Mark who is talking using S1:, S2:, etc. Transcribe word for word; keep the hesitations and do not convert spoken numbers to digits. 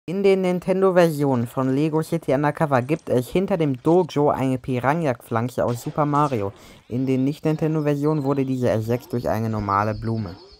S1: In den Nintendo-Versionen von Lego City Undercover gibt es hinter dem Dojo eine Piranha-Flanke aus Super Mario. In den Nicht-Nintendo-Versionen wurde diese ersetzt durch eine normale Blume.